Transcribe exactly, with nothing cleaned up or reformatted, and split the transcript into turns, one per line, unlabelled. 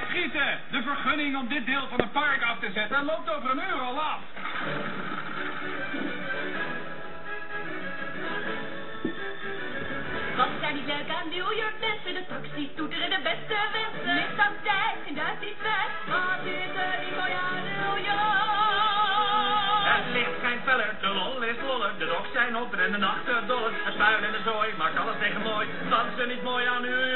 Schieten! De vergunning om dit deel van het park af te zetten loopt over een uur al af.
Wat zijn niet leuk aan New York mensen? De taxis toeteren de beste wensen. Niks aan tijd, geen duit niet weg. Wat is er niet mooi aan New York?
Het licht schijnt feller, de lol is loller. De dogs zijn op en de nachten dollen. Het vuil en de zooi maakt alles tegen mooi. Wat is er niet mooi aan New York?